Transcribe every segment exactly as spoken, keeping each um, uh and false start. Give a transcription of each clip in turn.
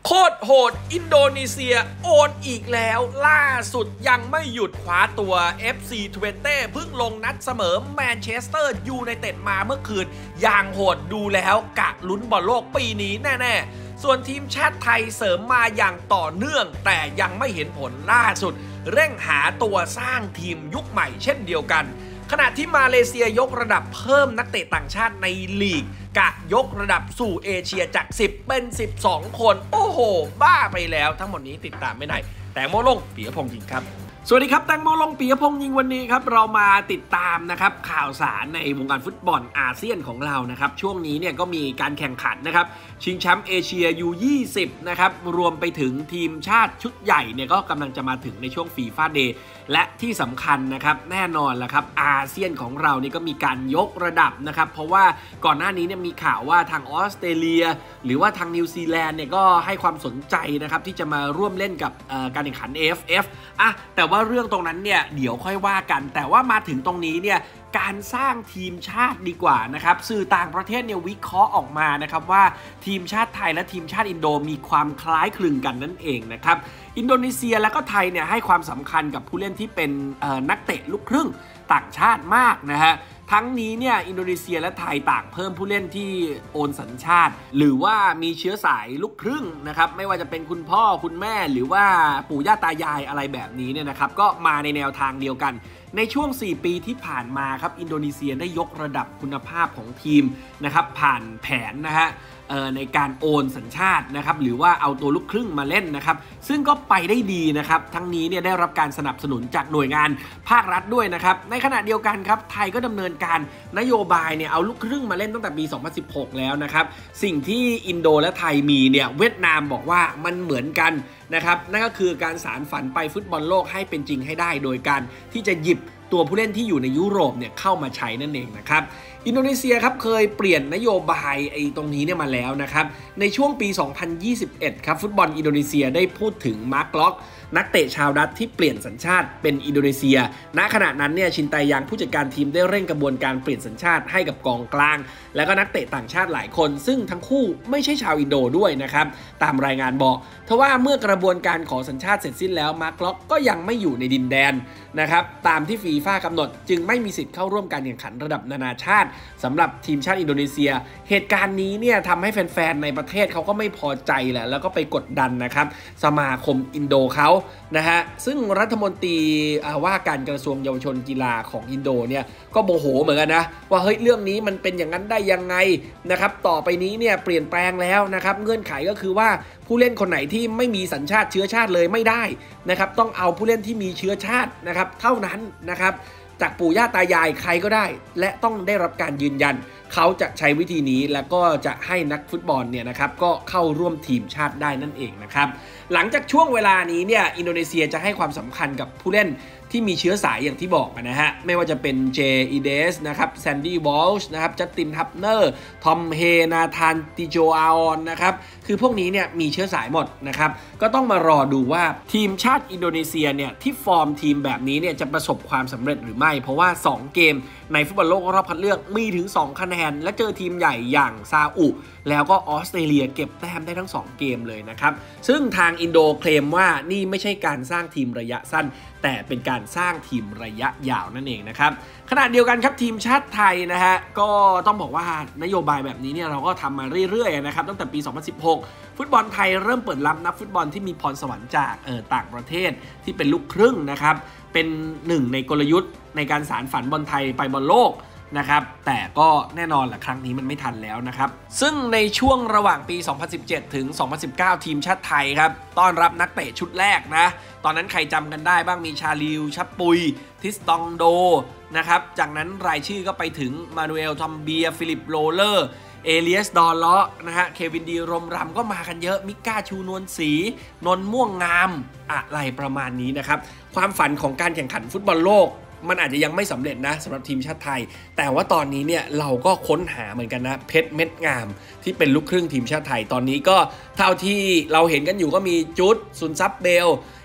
โคตรโหดอินโดนีเซียโอนอีกแล้วล่าสุดยังไม่หยุดคว้าตัว เอฟ ซี ยี่สิบเพิ่งลงนัดเสมอแมนเชสเตอร์ยูไนเต็ดมาเมื่อคืนอย่างโหดดูแล้วกะลุ้นบอลโลกปีนี้แน่ๆส่วนทีมชาติไทยเสริมมาอย่างต่อเนื่องแต่ยังไม่เห็นผลล่าสุดเร่งหาตัวสร้างทีมยุคใหม่เช่นเดียวกันขณะที่มาเลเซียยกระดับเพิ่มนักเตะต่างชาติในลีกกะยกระดับสู่เอเชียจากสิบเป็นสิบสองคนโอ้โหบ้าไปแล้วทั้งหมดนี้ติดตามไม่ได้แต่โมลงปิยพงษ์ยิงครับสวัสดีครับแตงโมลงปิยพงษ์ยิงวันนี้ครับเรามาติดตามนะครับข่าวสารในวงการฟุตบอลอาเซียนของเรานะครับช่วงนี้เนี่ยก็มีการแข่งขันนะครับชิงแชมป์เอเชีย ยู ยี่สิบ นะครับรวมไปถึงทีมชาติชุดใหญ่เนี่ยก็กำลังจะมาถึงในช่วงฟีฟ่าเดย์และที่สำคัญนะครับแน่นอนแหละครับอาเซียนของเรานี่ก็มีการยกระดับนะครับเพราะว่าก่อนหน้านี้เนี่ยมีข่าวว่าทางออสเตรเลียหรือว่าทางนิวซีแลนด์เนี่ยก็ให้ความสนใจนะครับที่จะมาร่วมเล่นกับการแข่งขัน เอ เอฟ เอฟ อ่ะแต่ว่าเรื่องตรงนั้นเนี่ยเดี๋ยวค่อยว่ากันแต่ว่ามาถึงตรงนี้เนี่ยการสร้างทีมชาติดีกว่านะครับสื่อต่างประเทศเนี่ยวิเคราะห์ออกมานะครับว่าทีมชาติไทยและทีมชาติอินโดมีความคล้ายคลึงกันนั่นเองนะครับอินโดนีเซียและก็ไทยเนี่ยให้ความสำคัญกับผู้เล่นที่เป็นนักเตะลูกครึ่งต่างชาติมากนะฮะทั้งนี้เนี่ยอินโดนีเซียและไทยต่างเพิ่มผู้เล่นที่โอนสัญชาติหรือว่ามีเชื้อสายลูกครึ่งนะครับไม่ว่าจะเป็นคุณพ่อคุณแม่หรือว่าปู่ย่าตายายอะไรแบบนี้เนี่ยนะครับก็มาในแนวทางเดียวกันในช่วงสี่ปีที่ผ่านมาครับอินโดนีเซียได้ยกระดับคุณภาพของทีมนะครับผ่านแผนนะฮะในการโอนสัญชาตินะครับหรือว่าเอาตัวลูกครึ่งมาเล่นนะครับซึ่งก็ไปได้ดีนะครับทั้งนี้เนี่ยได้รับการสนับสนุนจากหน่วยงานภาครัฐด้วยนะครับในขณะเดียวกันครับไทยก็ดำเนินการนโยบายเนี่ยเอาลูกครึ่งมาเล่นตั้งแต่ปีสองพันสิบหกแล้วนะครับสิ่งที่อินโดและไทยมีเนี่ยเวียดนามบอกว่ามันเหมือนกันนะครับนั่นก็คือการสานฝันไปฟุตบอลโลกให้เป็นจริงให้ได้โดยการที่จะหยิบตัวผู้เล่นที่อยู่ในยุโรปเนี่ยเข้ามาใช้นั่นเองนะครับอินโดนีเซียครับเคยเปลี่ยนนโยบายไอ้ตรงนี้เนี่ยมาแล้วนะครับในช่วงปีสองพันยี่สิบเอ็ดครับฟุตบอลอินโดนีเซียได้พูดถึงมาร์กล็อกนักเตะชาวดัตที่เปลี่ยนสัญชาติเป็นอินโดนีเซียณขณะนั้นเนี่ยชินไตยังผู้จัดการทีมได้เร่งกระบวนการเปลี่ยนสัญชาติให้กับกองกลางและก็นักเตะต่างชาติหลายคนซึ่งทั้งคู่ไม่ใช่ชาวอินโดด้วยนะครับตามรายงานบอกทว่าเมื่อกระบวนการขอสัญชาติเสร็จสิ้นแล้วมาร์กล็อกก็ยังไม่อยู่ในดินแดนนะครับตามที่ฟีฟ่ากำหนดจึงไม่มีสิทธิ์เข้าร่วมการแข่งขันระดับนานาชาติสำหรับทีมชาติอินโดนีเซียเหตุการณ์นี้เนี่ยทำให้แฟนๆในประเทศเขาก็ไม่พอใจแหละแล้วก็ไปกดดันนะครับสมาคมอินโดเขานะฮะซึ่งรัฐมนตรีว่าการกระทรวงเยาวชนกีฬาของอินโดเนี่ยก็โมโหเหมือนกันนะว่าเฮ้ยเรื่องนี้มันเป็นอย่างนั้นได้ยังไงนะครับต่อไปนี้เนี่ยเปลี่ยนแปลงแล้วนะครับเงื่อนไขก็คือว่าผู้เล่นคนไหนที่ไม่มีสัญชาติเชื้อชาติเลยไม่ได้นะครับต้องเอาผู้เล่นที่มีเชื้อชาตินะครับเท่านั้นนะครับจากปู่ย่าตายายใครก็ได้และต้องได้รับการยืนยันเขาจะใช้วิธีนี้แล้วก็จะให้นักฟุตบอลเนี่ยนะครับก็เข้าร่วมทีมชาติได้นั่นเองนะครับหลังจากช่วงเวลานี้เนี่ยอินโดนีเซียจะให้ความสำคัญกับผู้เล่นที่มีเชื้อสายอย่างที่บอกนะฮะไม่ว่าจะเป็นเจอีเดสนะครับแซนดี้วอลช์นะครับจัสตินทับเนอร์ทอมเฮนาธานติโจอาออนนะครับคือพวกนี้เนี่ยมีเชื้อสายหมดนะครับก็ต้องมารอดูว่าทีมชาติอินโดนีเซียเนี่ยที่ฟอร์มทีมแบบนี้เนี่ยจะประสบความสำเร็จหรือไม่เพราะว่าสองเกมในฟุตบอลโลกรอบคัดเลือกมีถึงสองคะแนนและเจอทีมใหญ่อย่างซาอุแล้วก็ออสเตรเลียเก็บแต้มได้ทั้งสองเกมเลยนะครับซึ่งทางอินโดเคลมว่านี่ไม่ใช่การสร้างทีมระยะสั้นแต่เป็นการสร้างทีมระยะยาวนั่นเองนะครับขณะเดียวกันครับทีมชาติไทยนะฮะก็ต้องบอกว่านโยบายแบบนี้เนี่ยเราก็ทำมาเรื่อยๆนะครับตั้งแต่ปีสองพันสิบหกฟุตบอลไทยเริ่มเปิดรับนักฟุตบอลที่มีพรสวรรค์จากเอ่อต่างประเทศที่เป็นลูกครึ่งนะครับเป็นหนึ่งในกลยุทธ์ในการสานฝันบอลไทยไปบอลโลกนะครับแต่ก็แน่นอนแหละครั้งนี้มันไม่ทันแล้วนะครับซึ่งในช่วงระหว่างปีสองพันสิบเจ็ดถึงสองพันสิบเก้าทีมชาติไทยครับต้อนรับนักเตะชุดแรกนะตอนนั้นใครจำกันได้บ้างมีชาลิวชับปุยทิสตองโดนะครับจากนั้นรายชื่อก็ไปถึงมานูเอลทอมเบียฟิลิปโรเลอร์เอเลียสดอลเลาะนะฮะเควินดีรมรำก็มากันเยอะมิก้าชูนวลศรีนนท์ม่วงงามอะไรประมาณนี้นะครับความฝันของการแข่งขันฟุตบอลโลกมันอาจจะยังไม่สำเร็จนะสำหรับทีมชาติไทยแต่ว่าตอนนี้เนี่ยเราก็ค้นหาเหมือนกันนะเพชรเม็ดงามที่เป็นลูกครึ่งทีมชาติไทยตอนนี้ก็เท่าที่เราเห็นกันอยู่ก็มีจุดซุนซับเบล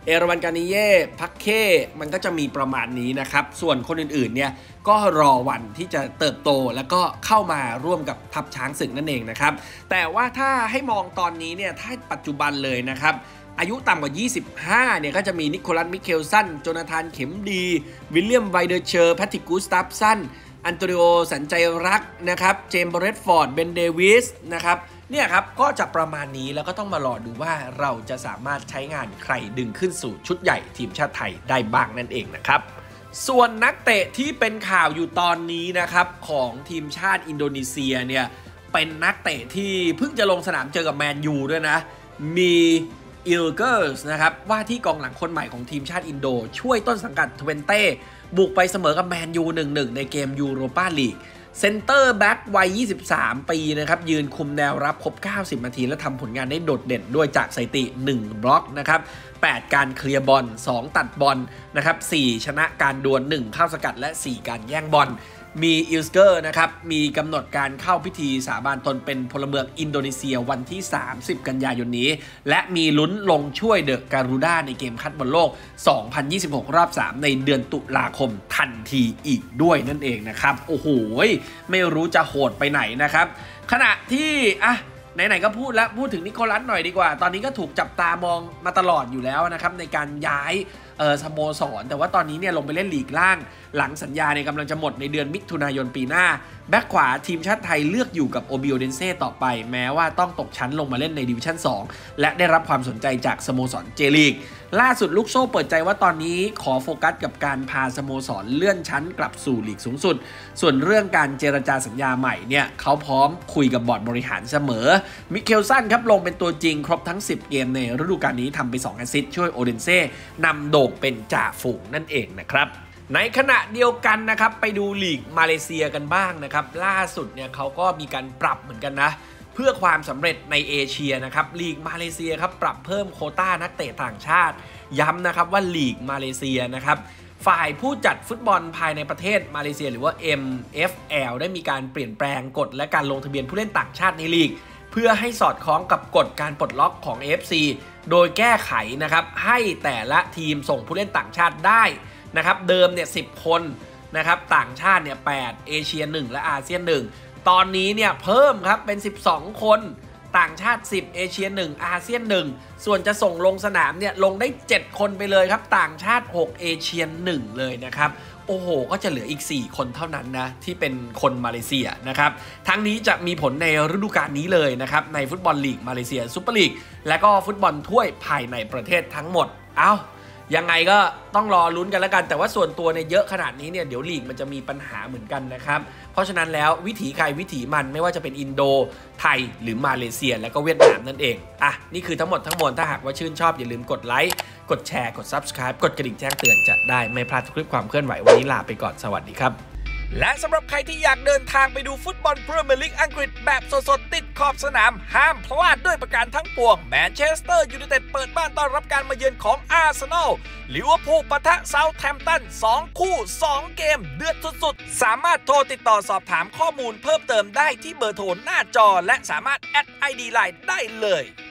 เอราวันกานิเย่พักเคมันก็จะมีประมาณนี้นะครับส่วนคนอื่นๆเนี่ยก็รอวันที่จะเติบโตแล้วก็เข้ามาร่วมกับทัพช้างศึกนั่นเองนะครับแต่ว่าถ้าให้มองตอนนี้เนี่ยถ้าปัจจุบันเลยนะครับอายุต่ำกว่ายี่สิบห้าเนี่ยก็จะมีนิโคลัสมิเคลสันโจนาธานเข็มดีวิลเลียมไวเดอร์เชอร์แพทริกกูสตัฟสันอันโตนิโอสันใจรักนะครับเจมส์เบรดฟอร์ดเบนเดวิสนะครับเนี่ยครับก็จะประมาณนี้แล้วก็ต้องมารอดูว่าเราจะสามารถใช้งานใครดึงขึ้นสู่ชุดใหญ่ทีมชาติไทยได้บ้างนั่นเองนะครับส่วนนักเตะที่เป็นข่าวอยู่ตอนนี้นะครับของทีมชาติอินโดนีเซียเนี่ยเป็นนักเตะที่เพิ่งจะลงสนามเจอกับแมนยูด้วยนะมีอิลเกอร์สนะครับว่าที่กองหลังคนใหม่ของทีมชาติอินโดช่วยต้นสังกัดทเวนเต้บุกไปเสมอกับแมนยู หนึ่งหนึ่ง ในเกมยูโรปาลีกเซนเตอร์แบ็กวัยยี่สิบสามปีนะครับยืนคุมแนวรับครบเก้าสิบนาทีและทำผลงานได้โดดเด่นด้วยจากสถิติหนึ่งบล็อกนะครับแปดการเคลียร์บอลสองตัดบอลนะครับสี่ชนะการดวลหนึ่งเข้าสกัดและสี่การแย่งบอลมีอิลสเกอร์นะครับมีกำหนดการเข้าพิธีสาบานตนเป็นพลเมืองอินโดนีเซียวันที่สามสิบกันยายนนี้และมีลุ้นลงช่วยเดอะการูด้าในเกมคัดบอลโลกสองพันยี่สิบหกรอบสามในเดือนตุลาคมทันทีอีกด้วยนั่นเองนะครับโอ้โหไม่รู้จะโหดไปไหนนะครับขณะที่อ่ะไหนๆก็พูดแล้วพูดถึงนิโคลัสหน่อยดีกว่าตอนนี้ก็ถูกจับตามองมาตลอดอยู่แล้วนะครับในการย้ายเออสโมสรแต่ว่าตอนนี้เนี่ยลงไปเล่นลีกล่างหลังสัญญาเนี่ยกำลังจะหมดในเดือนมิถุนายนปีหน้าแบ็คขวาทีมชาติไทยเลือกอยู่กับโอบิโอเดนเซ่ต่อไปแม้ว่าต้องตกชั้นลงมาเล่นในดิวิชั่นสองและได้รับความสนใจจากสโมสรเจลีกล่าสุดลูกโซ่เปิดใจว่าตอนนี้ขอโฟกัสกับการพาสโมสรเลื่อนชั้นกลับสู่ลีกสูงสุดส่วนเรื่องการเจรจาสัญญาใหม่เนี่ยเขาพร้อมคุยกับบอร์ดบริหารเสมอมิเคลสันครับลงเป็นตัวจริงครบทั้งสิบเกมในฤดูกาลนี้ทำไปสองแอสซิสต์ช่วยโอเดนเซ่นำโด่งเป็นจ่าฝูงนั่นเองนะครับในขณะเดียวกันนะครับไปดูลีกมาเลเซียกันบ้างนะครับล่าสุดเนี่ยเขาก็มีการปรับเหมือนกันนะเพื่อความสำเร็จในเอเชียนะครับลีกมาเลเซียครับปรับเพิ่มโควต้านักเตะต่างชาติย้ำนะครับว่าลีกมาเลเซียนะครับฝ่ายผู้จัดฟุตบอลภายในประเทศมาเลเซียหรือว่า เอ็ม เอฟ แอล ได้มีการเปลี่ยนแปลงกฎและการลงทะเบียนผู้เล่นต่างชาติในลีกเพื่อให้สอดคล้องกับกฎการปลดล็อกของ เอ เอฟ ซี โดยแก้ไขนะครับให้แต่ละทีมส่งผู้เล่นต่างชาติได้นะครับเดิมเนี่ยสิบคนนะครับต่างชาติเนี่ยแปดเอเชียหนึ่งและอาเซียนหนึ่งตอนนี้เนี่ยเพิ่มครับเป็นสิบสองคนต่างชาติสิบเอเชียหนึ่งอาเซียนหนึ่งส่วนจะส่งลงสนามเนี่ยลงได้เจ็ดคนไปเลยครับต่างชาติหกเอเชียหนึ่งเลยนะครับโอ้โหก็จะเหลืออีกสี่คนเท่านั้นนะที่เป็นคนมาเลเซียนะครับทั้งนี้จะมีผลในฤดูกาลนี้เลยนะครับในฟุตบอลลีกมาเลเซียซุปเปอร์ลีกและก็ฟุตบอลถ้วยภายในประเทศทั้งหมดเอ้ายังไงก็ต้องรอลุ้นกันแล้วกันแต่ว่าส่วนตัวเนี่ยเยอะขนาดนี้เนี่ยเดี๋ยวลีกมันจะมีปัญหาเหมือนกันนะครับเพราะฉะนั้นแล้ววิถีใครวิถีมันไม่ว่าจะเป็นอินโดไทยหรือมาเลเซียและก็เวียดนามนั่นเองอ่ะนี่คือทั้งหมดทั้งมวลถ้าหากว่าชื่นชอบอย่าลืมกดไลค์กดแชร์กด ซับสไครบ์ กดกระดิ่งแจ้งเตือนจะได้ไม่พลาดทุกคลิปความเคลื่อนไหววันนี้ลาไปก่อนสวัสดีครับและสำหรับใครที่อยากเดินทางไปดูฟุตบอลพรีเมียร์ลีกอังกฤษแบบสดๆติดขอบสนามห้ามพลาดด้วยประการทั้งปวงแมนเชสเตอร์ยูไนเต็ดเปิดบ้านต้อนรับการมาเยือนของอาร์เซนอลลิเวอร์พูลปะทะเซาท์แฮมป์ตันสองคู่สองเกมเดือดสุดๆสามารถโทรติดต่อสอบถามข้อมูลเพิ่มเติมได้ที่เบอร์โทรหน้าจอและสามารถแอด ไอ ดี ไลน์ ได้เลย